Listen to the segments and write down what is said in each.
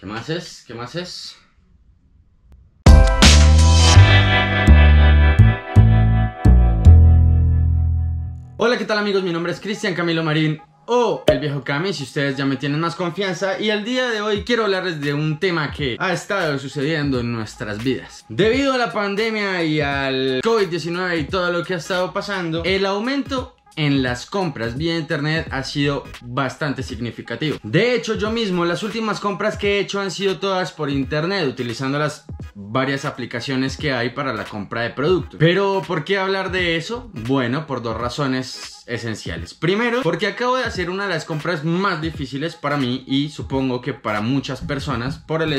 ¿Qué más es? ¿Qué más es? Hola, ¿qué tal amigos? Mi nombre es Cristian Camilo Marín o el viejo Cami, si ustedes ya me tienen más confianza. Y el día de hoy quiero hablarles de un tema que ha estado sucediendo en nuestras vidas. Debido a la pandemia y al COVID-19 y todo lo que ha estado pasando, el aumento en las compras vía internet ha sido bastante significativo. De hecho, yo mismo las últimas compras que he hecho han sido todas por internet, utilizando las varias aplicaciones que hay para la compra de productos. Pero ¿por qué hablar de eso? Bueno, por dos razones esenciales. Primero, porque acabo de hacer una de las compras más difíciles para mí y supongo que para muchas personas,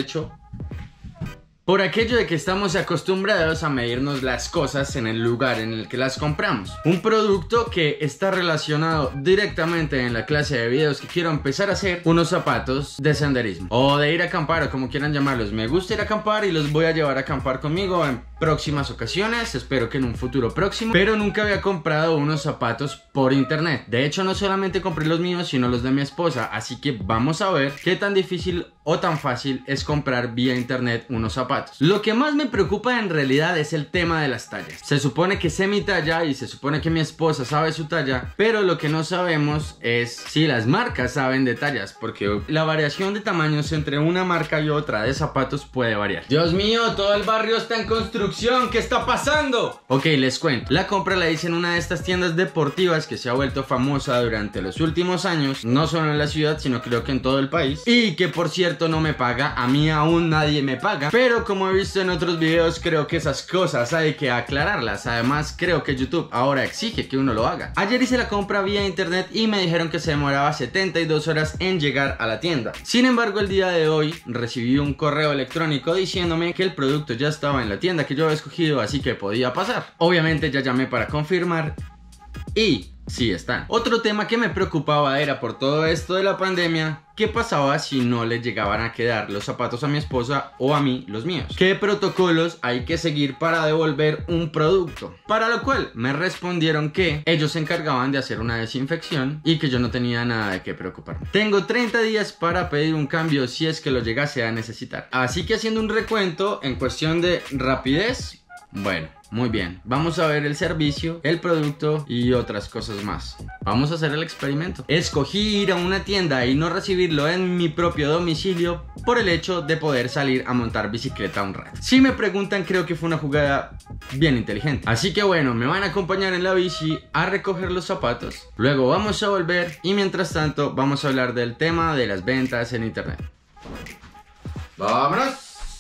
por aquello de que estamos acostumbrados a medirnos las cosas en el lugar en el que las compramos. Un producto que está relacionado directamente en la clase de videos que quiero empezar a hacer, unos zapatos de senderismo o de ir a acampar, o como quieran llamarlos. Me gusta ir a acampar y los voy a llevar a acampar conmigo en próximas ocasiones, espero que en un futuro próximo. Pero nunca había comprado unos zapatos por internet. De hecho, no solamente compré los míos, sino los de mi esposa. Así que vamos a ver qué tan difícil o tan fácil es comprar vía internet unos zapatos. Lo que más me preocupa en realidad es el tema de las tallas. Se supone que sé mi talla y se supone que mi esposa sabe su talla, pero lo que no sabemos es si las marcas saben de tallas, porque la variación de tamaños entre una marca y otra de zapatos puede variar. Dios mío, todo el barrio está en construcción, ¿qué está pasando? Ok, les cuento. La compra la hice en una de estas tiendas deportivas que se ha vuelto famosa durante los últimos años, no solo en la ciudad, sino creo que en todo el país, y que por cierto no me paga, a mí aún nadie me paga, pero como he visto en otros videos, creo que esas cosas hay que aclararlas. Además, creo que YouTube ahora exige que uno lo haga. Ayer hice la compra vía internet y me dijeron que se demoraba 72 horas en llegar a la tienda. Sin embargo, el día de hoy recibí un correo electrónico diciéndome que el producto ya estaba en la tienda que yo había escogido, así que podía pasar. Obviamente ya llamé para confirmar y sí están. Otro tema que me preocupaba era, por todo esto de la pandemia, ¿qué pasaba si no le llegaban a quedar los zapatos a mi esposa o a mí los míos? ¿Qué protocolos hay que seguir para devolver un producto? Para lo cual me respondieron que ellos se encargaban de hacer una desinfección y que yo no tenía nada de qué preocuparme. Tengo 30 días para pedir un cambio si es que lo llegase a necesitar. Así que, haciendo un recuento en cuestión de rapidez, bueno, muy bien, vamos a ver el servicio, el producto y otras cosas más. Vamos a hacer el experimento. Escogí ir a una tienda y no recibirlo en mi propio domicilio por el hecho de poder salir a montar bicicleta un rato. Si me preguntan, creo que fue una jugada bien inteligente. Así que bueno, me van a acompañar en la bici a recoger los zapatos. Luego vamos a volver y mientras tanto vamos a hablar del tema de las ventas en internet. ¡Vámonos!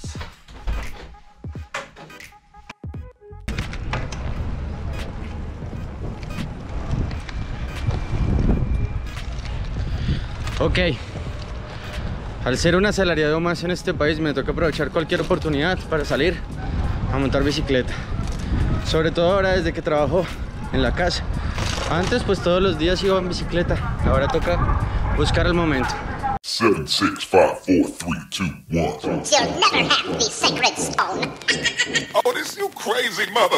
Ok, al ser un asalariado más en este país me toca aprovechar cualquier oportunidad para salir a montar bicicleta. Sobre todo ahora desde que trabajo en la casa. Antes pues todos los días iba en bicicleta, ahora toca buscar el momento. 7, 6, 5, 4, 3, 2, 1. You'll never have the sacred stone. Oh, this you crazy mother.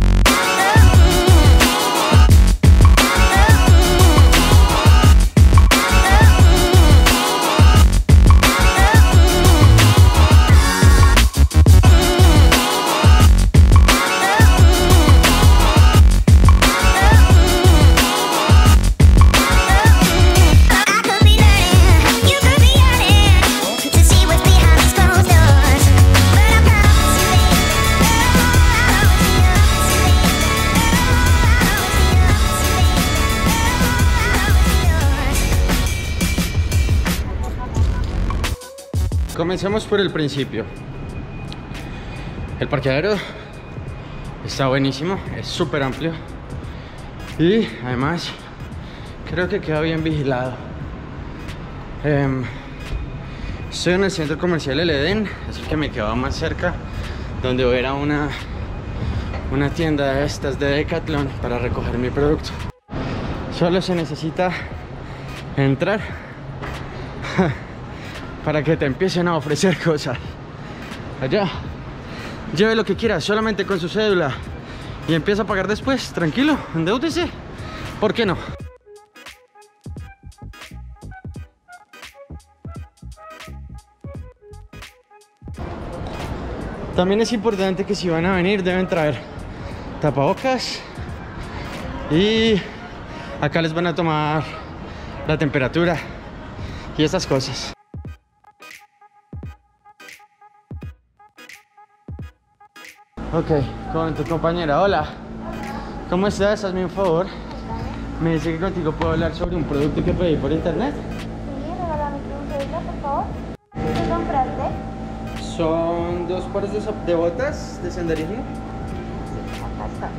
Comencemos por el principio. El parqueadero está buenísimo, es súper amplio y además creo que queda bien vigilado. Estoy en el centro comercial El Edén, así que me quedaba más cerca, donde era una tienda de estas de Decathlon para recoger mi producto. Solo se necesita entrar para que te empiecen a ofrecer cosas. Allá, lleve lo que quiera, solamente con su cédula, y empieza a pagar después, tranquilo, endeúdese, ¿por qué no? También es importante que si van a venir deben traer tapabocas y acá les van a tomar la temperatura y esas cosas. Ok, con tu compañera. Hola, ¿cómo estás? Hazme un favor. Me dice que contigo puedo hablar sobre un producto que pedí por internet. Sí, regálame tu cédula, por favor. ¿Qué compraste? Son 2 pares de botas de senderismo. Acá está.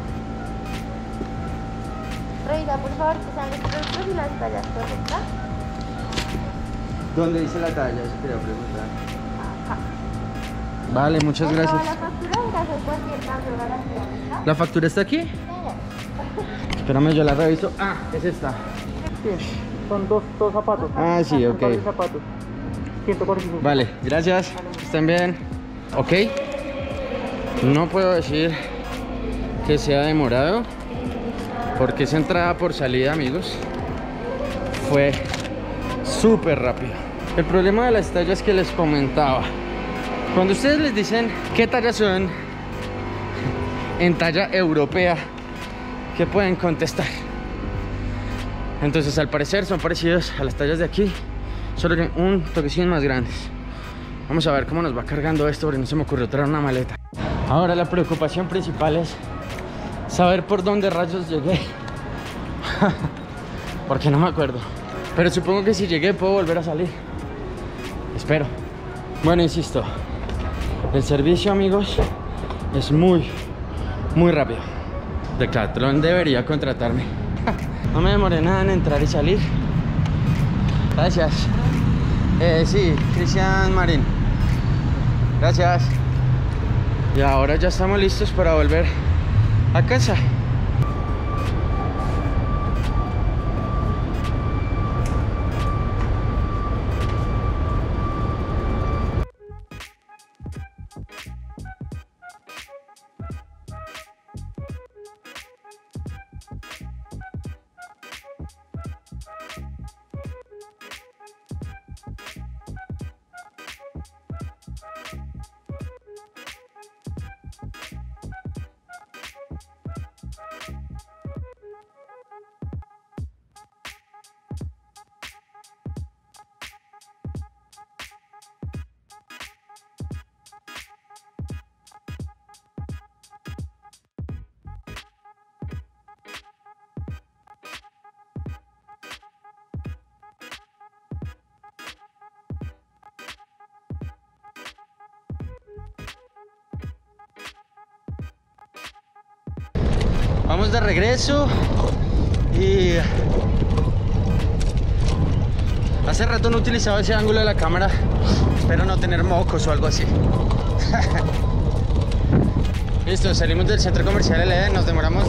Revisa, por favor, que sean los productos y las tallas correctas. ¿Dónde dice la talla? Eso quería preguntar. Acá. Vale, muchas Por favor, gracias. la factura en caso de cualquier cambio de garantía, ¿está? ¿La factura está aquí? Señor. Espérame, yo la reviso. Ah, es esta. Sí, son dos zapatos. Ah, sí, ok. Dos zapatos. 145. Vale, gracias. Estén bien. Ok. No puedo decir que sea demorado, porque esa entrada por salida, amigos, fue súper rápido. El problema de las tallas que les comentaba, cuando ustedes les dicen qué tallas son en talla europea, ¿qué pueden contestar? Entonces, al parecer son parecidos a las tallas de aquí, solo que un toquecín más grandes. Vamos a ver cómo nos va cargando esto, porque no se me ocurrió traer una maleta. Ahora la preocupación principal es saber por dónde rayos llegué. Porque no me acuerdo. Pero supongo que si llegué puedo volver a salir. Espero. Bueno, insisto, el servicio, amigos, es muy rápido. Decathlon debería contratarme. No me demoré nada en entrar y salir. Gracias. Sí, Cristian Marín. Gracias. Y ahora ya estamos listos para volver a casa. Vamos de regreso y hace rato no utilizaba ese ángulo de la cámara. Espero no tener mocos o algo así. Listo, salimos del centro comercial LE, nos demoramos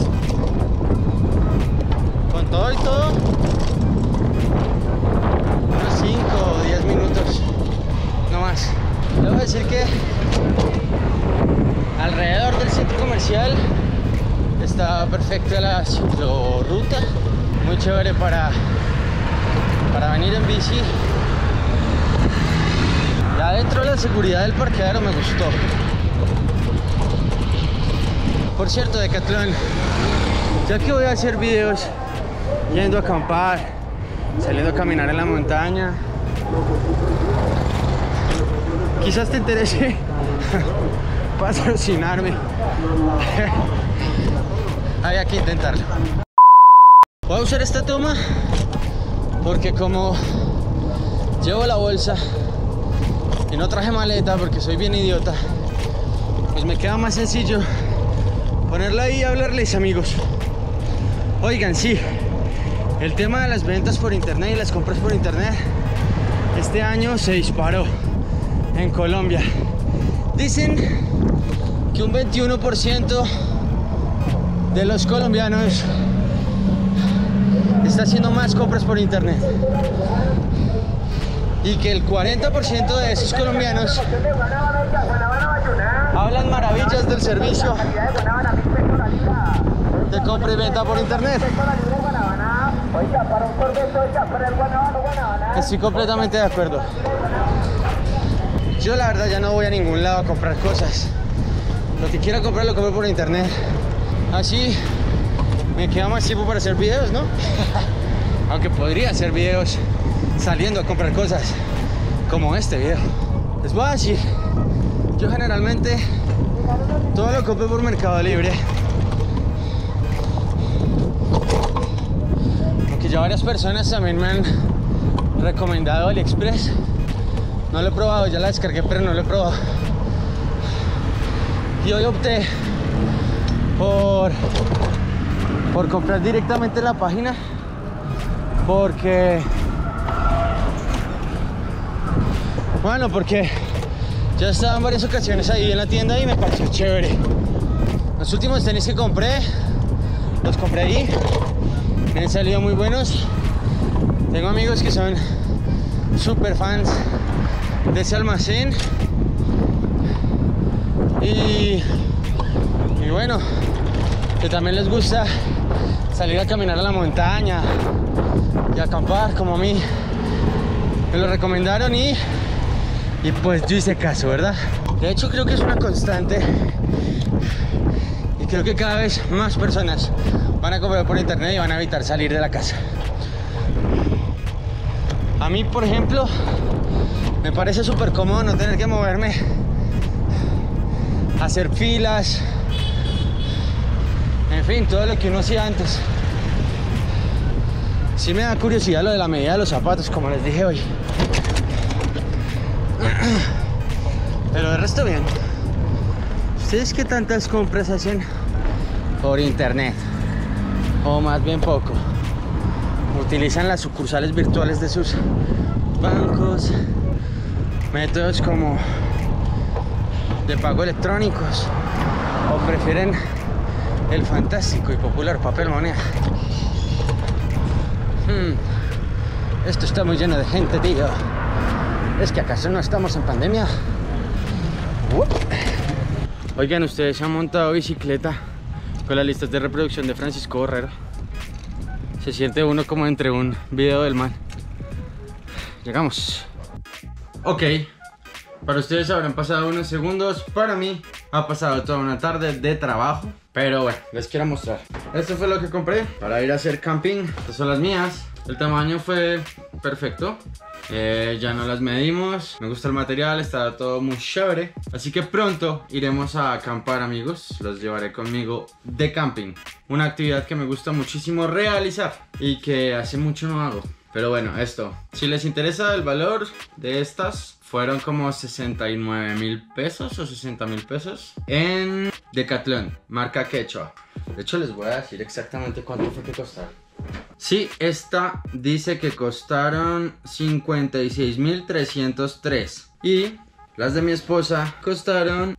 con todo y todo unos 5 o 10 minutos, no más. Debo decir que alrededor del centro comercial está perfecta la ciclorruta, muy chévere para venir en bici. Y adentro la seguridad del parqueadero me gustó. Por cierto, Decathlon, ya que voy a hacer videos yendo a acampar, saliendo a caminar en la montaña, quizás te interese patrocinarme. Había que intentarlo. Voy a usar esta toma porque como llevo la bolsa y no traje maleta porque soy bien idiota, pues me queda más sencillo ponerla ahí y hablarles, amigos. Oigan, sí, el tema de las ventas por internet y las compras por internet este año se disparó en Colombia. Dicen que un 21% de los colombianos está haciendo más compras por internet y que el 40% de esos colombianos hablan maravillas del servicio de compra y venta por internet. Estoy completamente de acuerdo. Yo la verdad ya no voy a ningún lado a comprar cosas. Lo que quiera comprar lo compro por internet. Así me queda más tiempo para hacer videos, ¿no? Aunque podría hacer videos saliendo a comprar cosas como este video. Les voy a decir, yo generalmente todo lo compro por Mercado Libre. Aunque ya varias personas también me han recomendado AliExpress. No lo he probado, ya la descargué, pero no lo he probado. Y hoy opté por comprar directamente en la página, porque ya estaba en varias ocasiones ahí en la tienda y me pareció chévere. Los últimos tenis que compré, los compré ahí, me han salido muy buenos. Tengo amigos que son super fans de ese almacén y bueno, que también les gusta salir a caminar a la montaña y acampar como a mí. Me lo recomendaron y pues yo hice caso, ¿verdad? De hecho creo que es una constante y creo que cada vez más personas van a comprar por internet y van a evitar salir de la casa. A mí, por ejemplo, me parece súper cómodo no tener que moverme, hacer filas, en fin, todo lo que uno hacía antes. Sí me da curiosidad lo de la medida de los zapatos, como les dije hoy. Pero de resto bien. ¿Ustedes qué tantas compras hacen por internet? O más bien poco. Utilizan las sucursales virtuales de sus bancos, métodos como de pago electrónicos, o prefieren el fantástico y popular papel moneda. Esto está muy lleno de gente, tío. ¿Es que acaso no estamos en pandemia? Oigan, ¿ustedes se han montado bicicleta con las listas de reproducción de Francisco Borrero? Se siente uno como entre un video del man. Llegamos. Ok, para ustedes habrán pasado unos segundos. Para mí ha pasado toda una tarde de trabajo. Pero bueno, les quiero mostrar. Esto fue lo que compré para ir a hacer camping. Estas son las mías. El tamaño fue perfecto. Ya no las medimos. Me gusta el material, está todo muy chévere. Así que pronto iremos a acampar, amigos. Los llevaré conmigo de camping. Una actividad que me gusta muchísimo realizar y que hace mucho no hago. Pero bueno, esto, si les interesa el valor de estas, fueron como 69,000 pesos o 60,000 pesos en Decathlon, marca Quechua. De hecho les voy a decir exactamente cuánto fue que costaron. Sí, esta dice que costaron 56,303 y las de mi esposa costaron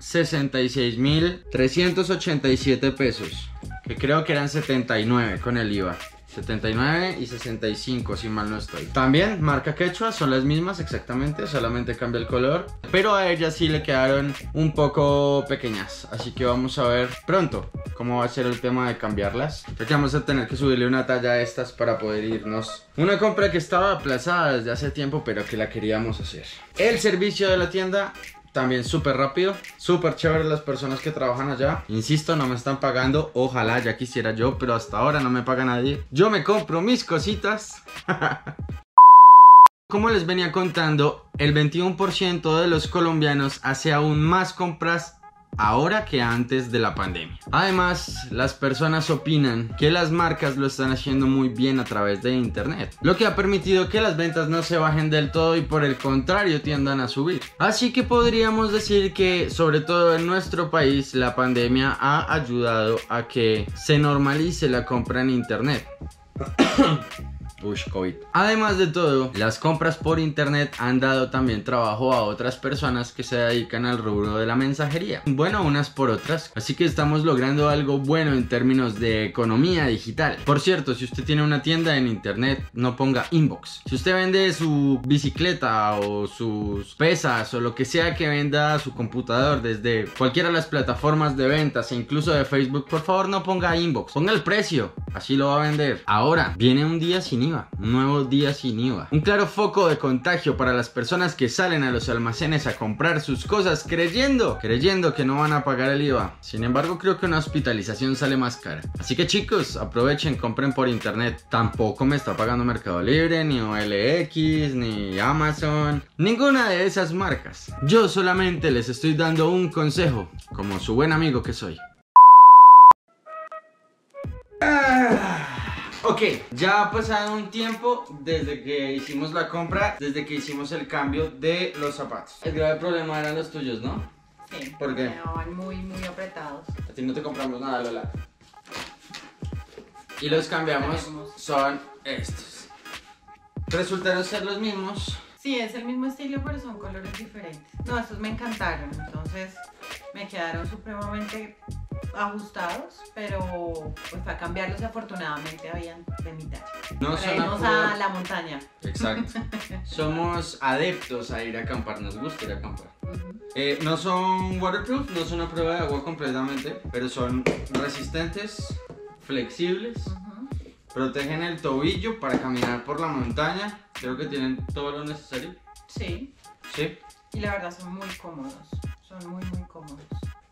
66,387 pesos, que creo que eran 79 con el IVA. 79 y 65 si mal no estoy. También marca Quechua, son las mismas exactamente, solamente cambia el color, pero a ellas sí le quedaron un poco pequeñas, así que vamos a ver pronto cómo va a ser el tema de cambiarlas, ya que vamos a tener que subirle una talla a estas para poder irnos. Una compra que estaba aplazada desde hace tiempo, pero que la queríamos hacer. El servicio de la tienda también súper rápido, súper chévere las personas que trabajan allá. Insisto, no me están pagando, ojalá ya quisiera yo, pero hasta ahora no me paga nadie. Yo me compro mis cositas. Como les venía contando, el 21% de los colombianos hace aún más compras ahora que antes de la pandemia. Además, las personas opinan que las marcas lo están haciendo muy bien a través de internet, lo que ha permitido que las ventas no se bajen del todo y por el contrario tiendan a subir. Así que podríamos decir que, sobre todo en nuestro país, la pandemia ha ayudado a que se normalice la compra en internet. COVID. Además de todo, las compras por internet han dado también trabajo a otras personas que se dedican al rubro de la mensajería. Bueno, unas por otras. Así que estamos logrando algo bueno en términos de economía digital. Por cierto, si usted tiene una tienda en internet, no ponga inbox. Si usted vende su bicicleta o sus pesas o lo que sea que venda su computador desde cualquiera de las plataformas de ventas e incluso de Facebook, por favor no ponga inbox. Ponga el precio, así lo va a vender. Ahora, viene un día sin inbox. IVA, un nuevo día sin IVA. Un claro foco de contagio para las personas que salen a los almacenes a comprar sus cosas creyendo que no van a pagar el IVA. Sin embargo, creo que una hospitalización sale más cara. Así que chicos, aprovechen, compren por internet. Tampoco me está pagando Mercado Libre, ni OLX, ni Amazon, ninguna de esas marcas. Yo solamente les estoy dando un consejo, como su buen amigo que soy. Ok, ya ha pasado un tiempo desde que hicimos la compra, desde que hicimos el cambio de los zapatos. El grave problema eran los tuyos, ¿no? Sí, ¿Por qué? quedaban muy apretados. A ti no te compramos nada, Lola. Y los cambiamos, son estos. Resultaron ser los mismos. Sí, es el mismo estilo, pero son colores diferentes. No, estos me encantaron, entonces me quedaron supremamente ajustados, pero pues para cambiarlos afortunadamente habían de mi talla. No Para irnos a la montaña. Exacto. Somos adeptos a ir a acampar, nos gusta ir a acampar. No son waterproof, no son a prueba de agua completamente, pero son resistentes, flexibles, protegen el tobillo para caminar por la montaña. Creo que tienen todo lo necesario. Sí. Sí. Y la verdad son muy cómodos, son muy cómodos.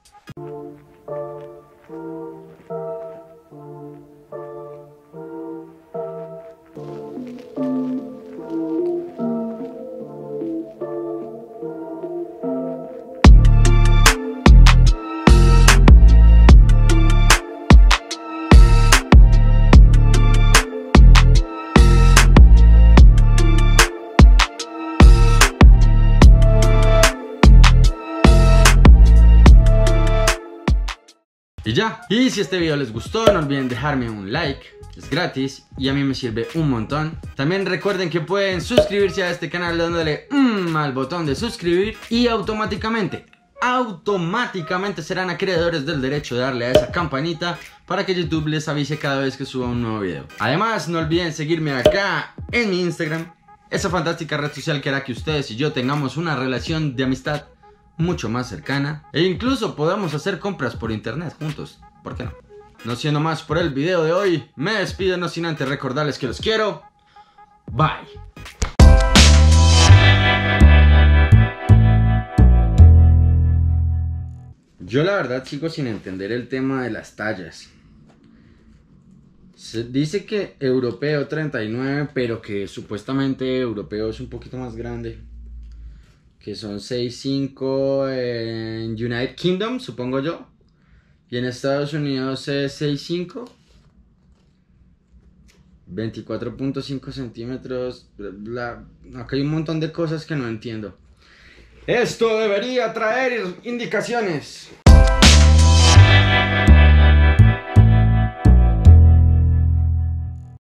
Y ya, y si este video les gustó, no olviden dejarme un like, es gratis y a mí me sirve un montón. También recuerden que pueden suscribirse a este canal dándole al botón de suscribir y automáticamente serán acreedores del derecho de darle a esa campanita para que YouTube les avise cada vez que suba un nuevo video. Además, no olviden seguirme acá en mi Instagram, esa fantástica red social que hará que ustedes y yo tengamos una relación de amistad mucho más cercana e incluso podamos hacer compras por internet juntos, ¿por qué no? No siendo más por el video de hoy, me despido no sin antes recordarles que los quiero. Bye. Yo la verdad sigo sin entender el tema de las tallas. Se dice que europeo 39, pero que supuestamente europeo es un poquito más grande, que son 6'5" en United Kingdom, supongo yo, y en Estados Unidos es 6'5", 24.5 centímetros, acá hay un montón de cosas que no entiendo. Esto debería traer indicaciones.